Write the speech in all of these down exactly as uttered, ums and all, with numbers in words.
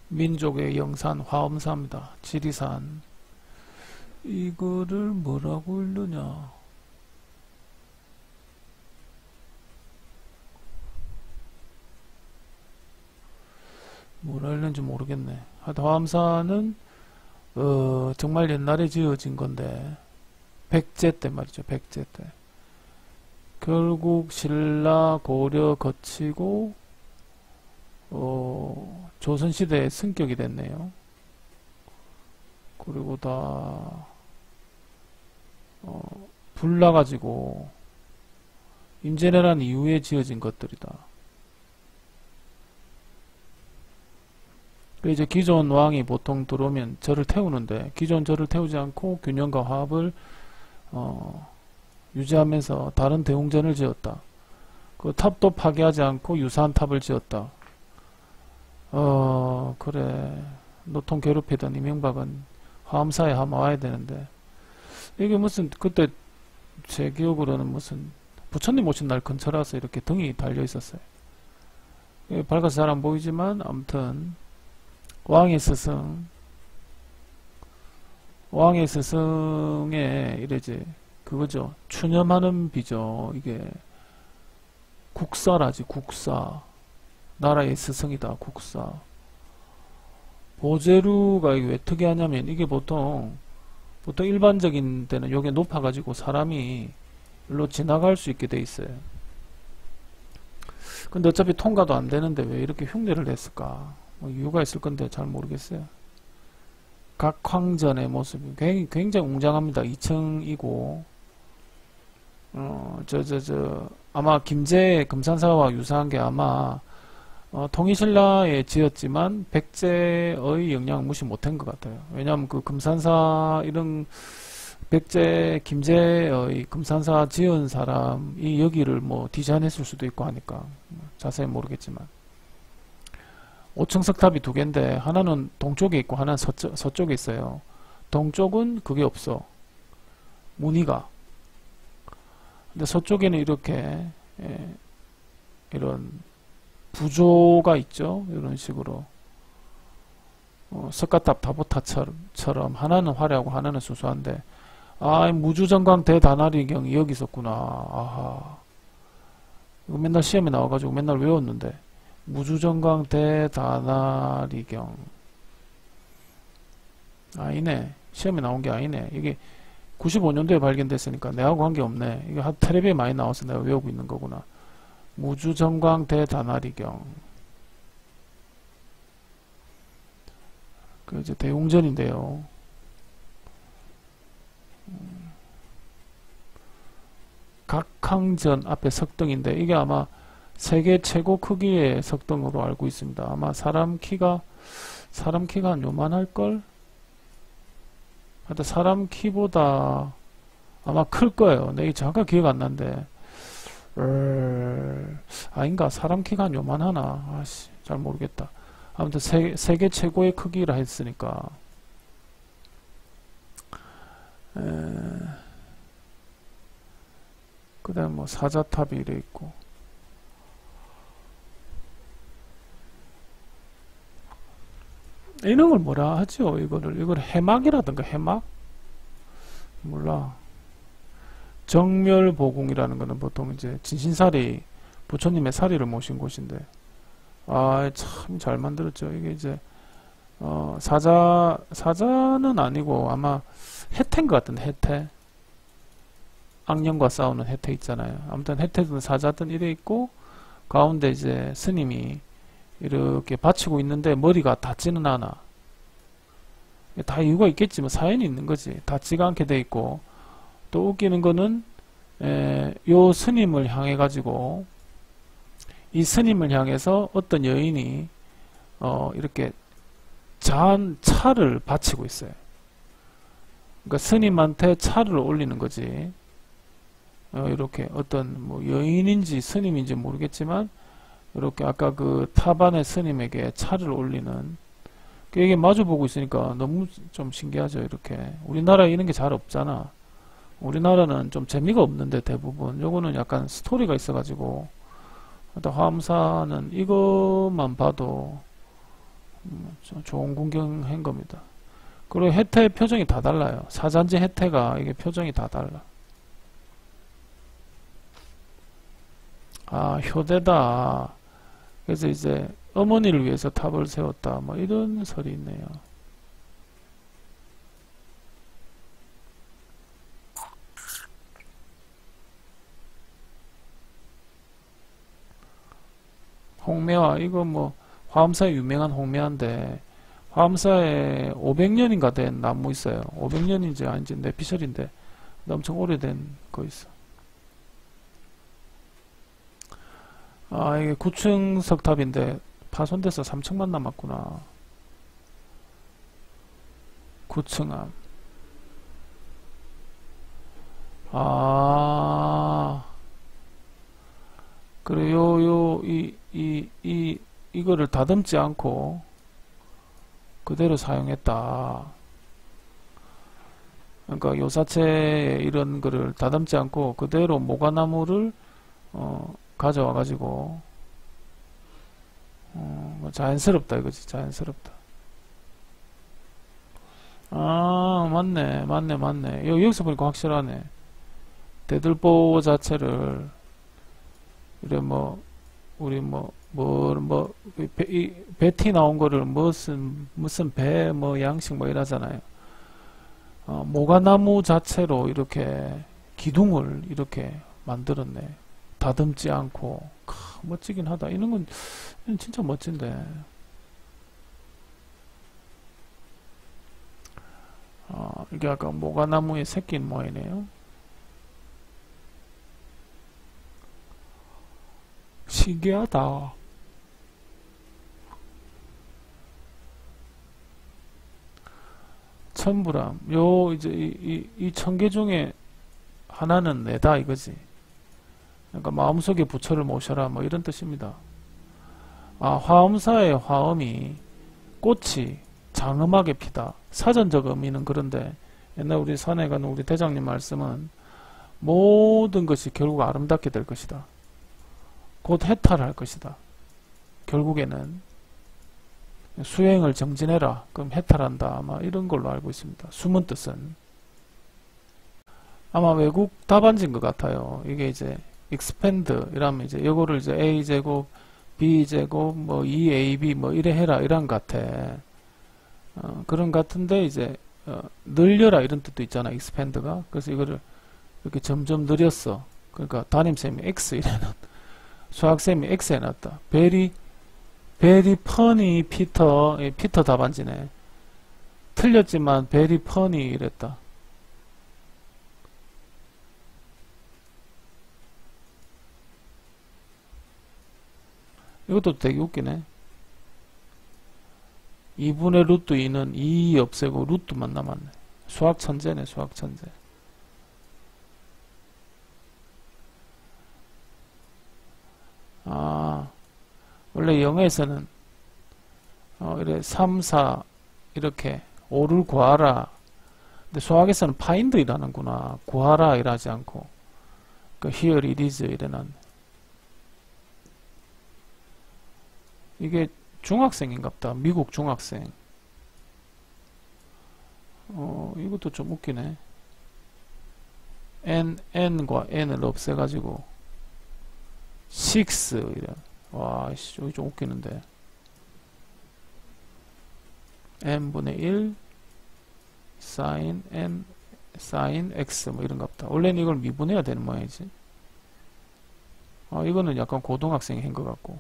민족의 영산 화엄사입니다. 지리산. 이거를 뭐라고 읽느냐? 뭐라 읽는지 모르겠네. 하여튼 화엄사는 어, 정말 옛날에 지어진 건데 백제 때 말이죠. 백제 때. 결국 신라 고려 거치고 어, 조선시대의 승격이 됐네요. 그리고 다 어, 불나가지고 임진왜란 이후에 지어진 것들이다. 이제 기존 왕이 보통 들어오면 절을 태우는데 기존 절을 태우지 않고 균형과 화합을 어, 유지하면서 다른 대웅전을 지었다. 그 탑도 파괴하지 않고 유사한 탑을 지었다. 어 그래 노통 괴롭히던 이명박은 화엄사에 한번 와야 되는데 이게 무슨 그때 제 기억으로는 무슨 부처님 오신 날 근처라서 이렇게 등이 달려 있었어요. 밝아서 잘 안 보이지만 아무튼 왕의 스승 왕의 스승의 이래지 그거죠. 추념하는 비죠. 이게 국사라지 국사. 나라의 스승이다. 국사. 보제루가 이게 왜 특이하냐면 이게 보통 보통 일반적인 데는 요게 높아가지고 사람이 일로 지나갈 수 있게 돼 있어요. 근데 어차피 통과도 안 되는데 왜 이렇게 흉내를 냈을까? 뭐 이유가 있을 건데 잘 모르겠어요. 각황전의 모습이 굉장히, 굉장히 웅장합니다. 이 층이고 어, 저, 저, 저, 아마 김제 금산사와 유사한 게 아마 어, 통일신라에 지었지만 백제의 영향을 무시 못한 것 같아요. 왜냐하면 그 금산사 이런 백제 김제의 금산사 지은 사람이 여기를 뭐 디자인했을 수도 있고 하니까 자세히 모르겠지만 오 층 석탑이 두 개인데 하나는 동쪽에 있고 하나는 서쪽, 서쪽에 있어요. 동쪽은 그게 없어. 무늬가. 근데 서쪽에는 이렇게 예, 이런 부조가 있죠. 이런 식으로 어, 석가탑 다보타처럼 하나는 화려하고 하나는 수수한데 아 무주정광 대다나리경이 여기 있었구나. 아하 이거 맨날 시험에 나와가지고 맨날 외웠는데 무주정광 대다나리경 아니네. 시험에 나온 게 아니네. 이게 구십오 년도에 발견됐으니까 내하고 관계없네. 이게 텔레비에 많이 나와서 내가 외우고 있는 거구나. 무주정광 대다나리경. 그 이제 대웅전인데요. 각항전 앞에 석등인데 이게 아마 세계 최고 크기의 석등으로 알고 있습니다. 아마 사람 키가 사람 키가 한 요만할걸? 하여튼 사람 키보다 아마 클 거예요. 내 잠깐 기억 안 나는데 어... 아닌가? 사람 키가 한 요만하나? 아씨 잘 모르겠다. 아무튼 세, 세계 최고의 크기라 했으니까 에... 그 다음 뭐 사자탑이 이래 있고 이런 걸 뭐라 하죠? 이거를 이걸 해막이라든가 해막? 몰라. 정멸보궁이라는 거는 보통 이제 진신사리 부처님의 사리를 모신 곳인데 아 참 잘 만들었죠. 이게 이제 어 사자 사자는 아니고 아마 해태인 것 같은데 해태 악령과 싸우는 해태 있잖아요. 아무튼 해태든 사자든 이래 있고 가운데 이제 스님이 이렇게 받치고 있는데 머리가 닿지는 않아. 다 이유가 있겠지. 뭐 사연이 있는 거지. 닿지가 않게 돼 있고 또 웃기는 거는 에, 요 스님을 향해 가지고 이 스님을 향해서 어떤 여인이 어, 이렇게 잔 차를 바치고 있어요. 그러니까 스님한테 차를 올리는 거지. 어, 이렇게 어떤 뭐 여인인지 스님인지 모르겠지만 이렇게 아까 그 타반의 스님에게 차를 올리는 이게 마주보고 있으니까 너무 좀 신기하죠. 이렇게 우리나라에 이런 게 잘 없잖아. 우리나라는 좀 재미가 없는데 대부분 요거는 약간 스토리가 있어 가지고 화엄사는 이것만 봐도 음, 좀 좋은 군경한 겁니다. 그리고 혜태 표정이 다 달라요. 사잔지 혜태가 이게 표정이 다 달라. 아, 효대다. 그래서 이제 어머니를 위해서 탑을 세웠다. 뭐 이런 설이 있네요. 홍매화, 이거 뭐 화엄사에 유명한 홍매화인데 화엄사에 오백 년인가 된 나무 있어요. 오백 년인지 아닌지 내피셜인데 엄청 오래된 거 있어. 아, 이게 구 층 석탑인데 파손돼서 삼 층만 남았구나. 구 층암. 아, 그래, 요, 요, 이, 이, 이, 이거를 다듬지 않고 그대로 사용했다. 그러니까 요사체 이런 거를 다듬지 않고 그대로 모과나무를 어, 가져와 가지고 어, 뭐 자연스럽다 이거지. 자연스럽다. 아, 맞네, 맞네, 맞네. 여, 여기서 보니까 확실하네. 대들보 자체를 이래 뭐 우리 뭐 뭐 뭐 이 베티 나온 거를 무슨 무슨 배 뭐 양식 뭐 이러잖아요. 어, 모과나무 자체로 이렇게 기둥을 이렇게 만들었네. 다듬지 않고. 크, 멋지긴 하다. 이런 건 이건 진짜 멋진데. 어, 이게 아까 모과나무의 새낀 모양이네요. 신기하다. 천부람. 요 이제 이, 이, 이 천개 중에 하나는 내다 이거지. 그러니까 마음속에 부처를 모셔라 뭐 이런 뜻입니다. 아, 화엄사의 화엄이 꽃이 장엄하게 피다. 사전적 의미는 그런데 옛날 우리 산에 가는 우리 대장님 말씀은 모든 것이 결국 아름답게 될 것이다. 곧 해탈할 것이다. 결국에는 수행을 정진해라. 그럼 해탈한다. 아마 이런 걸로 알고 있습니다. 숨은 뜻은 아마 외국 답안지인 것 같아요. 이게 이제 expand 이라면 이제 이거를 이제 a 제곱, b 제곱, 뭐 이 에이 비 뭐 이래 해라 이런 것 같아. 어, 그런 것 같은데 이제 어, 늘려라 이런 뜻도 있잖아. expand가. 그래서 이거를 이렇게 점점 늘렸어. 그러니까 담임쌤이 x 이래는 수학쌤이 x 해놨다. 베리 베리 퍼니 피터 예, 피터 답안지네. 틀렸지만 베리 퍼니 이랬다. 이것도 되게 웃기네. 이분의 루트 이는 이 없애고 루트만 남았네. 수학 천재네. 수학 천재. 아, 원래 영어에서는 어, 이래 삼, 사 이렇게 오를 구하라. 근데 수학에서는 find 이라는구나. 구하라 이라지 않고. 그 here it is 이래놨네. 이게 중학생인갑다. 미국 중학생. 어, 이것도 좀 웃기네. n, n과 n을 없애가지고 육 이래. 와, 씨, 여기 좀 웃기는데. n분의 일 sin n sin x 뭐 이런갑다. 원래는 이걸 미분해야 되는 모양이지. 아, 이거는 약간 고등학생이 한 것 같고.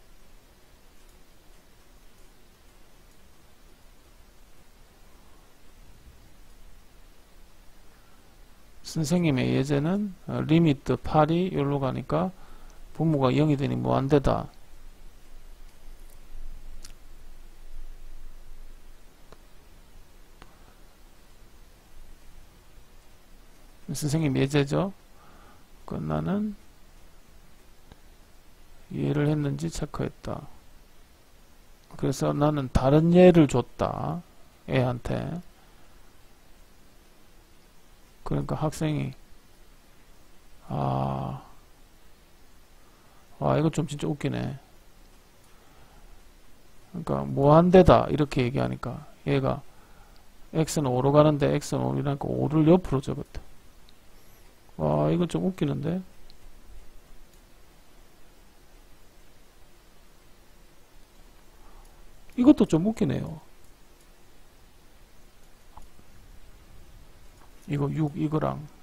선생님의 예제는 어, 리미트 팔이 여기로 가니까 분모가 영이 되니 무한대다. 선생님 예제죠. 끝나는 이해를 했는지 체크했다. 그래서 나는 다른 예를 줬다. 애한테. 그러니까 학생이 아, 와 이거 좀 진짜 웃기네. 그러니까 무한대다 이렇게 얘기하니까 얘가 x는 오로 가는데 x는 오이라니까 오를 옆으로 적었다. 와, 이건 좀 웃기는데. 이것도 좀 웃기네요. 이거 육 이거랑